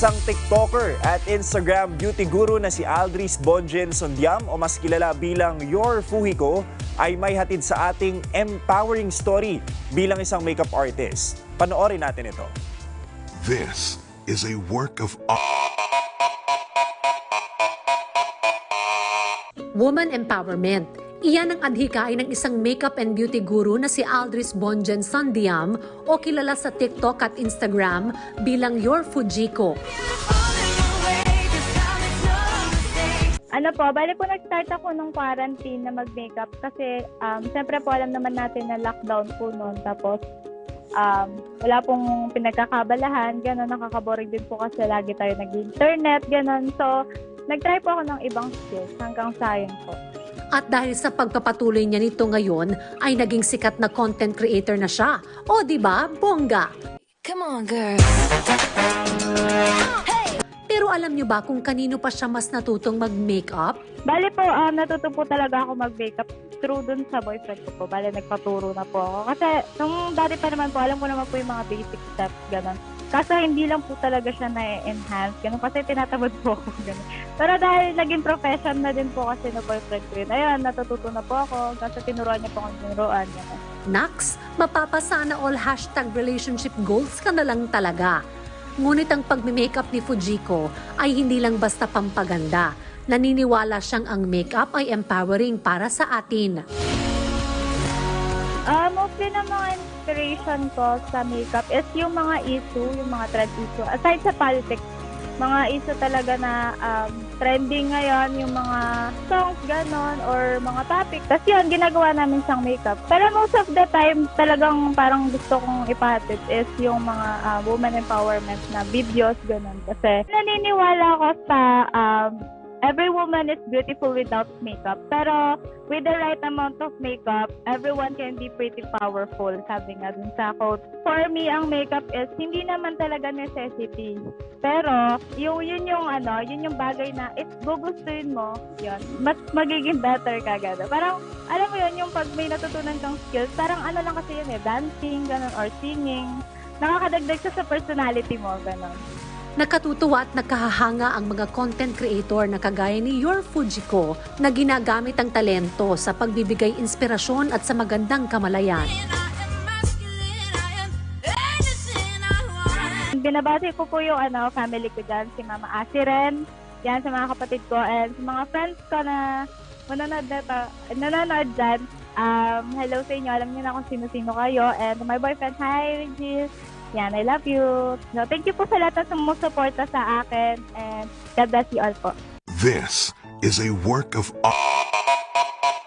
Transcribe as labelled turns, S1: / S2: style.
S1: Isang TikToker at Instagram beauty guru na si Aldris Bonjen Sondiam o mas kilala bilang Your Fuhiko ay may hatid sa ating empowering story bilang isang makeup artist. Panoorin natin ito.
S2: This is a work of
S3: Woman empowerment. Iyan ang adhikain ng isang makeup and beauty guru na si Aldris Bonjen Sondiam o kilala sa TikTok at Instagram bilang Your Fujiko.
S4: Bali po nag-start ako nung quarantine na mag-makeup kasi siyempre po alam naman natin na lockdown po noon. Tapos wala pong pinagkakabalahan, gano'n, nakakaboring din po kasi lagi tayo nag-internet, gano'n. So, nag-try po ako ng ibang skills hanggang sa yun po.
S3: At dahil sa pagpapatuloy niya nito ngayon, ay naging sikat na content creator na siya. O di ba, bongga?
S5: Come on, girl.
S3: Pero alam niyo ba kung kanino pa siya mas natutong mag-makeup?
S4: Bali po, natuto po talaga ako mag-makeup through dun sa boyfriend ko po. Bali, nagpaturo na po ako. Kasi nung dati pa naman po, alam ko naman po yung mga basic steps, gano'n. Kaso hindi lang po talaga siya na-enhance, gano'n, kasi tinatamad po ako, gano'n. Pero dahil naging profession na din po kasi na boyfriend ko yun, ayun, natututo na po ako, kasi tinuruan niya po akong tinuruan, gano'n.
S3: Naks, mapapasana all #relationship goals ka na lang talaga. Ngunit ang pagme-makeup ni Fujiko ay hindi lang basta pampaganda. Naniniwala siyang ang makeup ay empowering para sa atin.
S4: Mostly na mga inspiration ko sa makeup is yung mga issue, yung mga trend issue. Aside sa politics, mga issue talaga na trending ngayon, yung mga songs, ganon, or mga topic. Tapos yun, ginagawa namin siyang makeup. Pero most of the time, talagang parang gusto kong ipahatid is yung mga woman empowerment na videos, ganon. Kasi naniniwala ko sa every woman is beautiful without makeup. Pero with the right amount of makeup, everyone can be pretty powerful, sabi nga dun sa quote. For me, ang makeup is hindi naman talaga necessity. Pero yun yung bagay na if gugustuhin mo, yun, mas magiging better ka agad. Parang, alam mo yun, yung pag may natutunan kang skills, parang ano lang kasi yun dancing, ganon, or singing. Nakakadagdag sa personality mo, ganon.
S3: Nakatutuwa at nakahahanga ang mga content creator na kagaya ni Your Fujiko na ginagamit ang talento sa pagbibigay inspirasyon at sa magandang kamalayan.
S4: Binabati ko po yung family ko dyan, si Mama Asiren, yan sa mga kapatid ko, and sa mga friends ko na nanonood dyan. Hello sa inyo, alam niyo na kung sino-sino kayo, and my boyfriend, hi Regis. Yan, I love you. No, thank you po sa lahat ng sumusuporta sa akin, and God bless you all po.
S2: this is a work of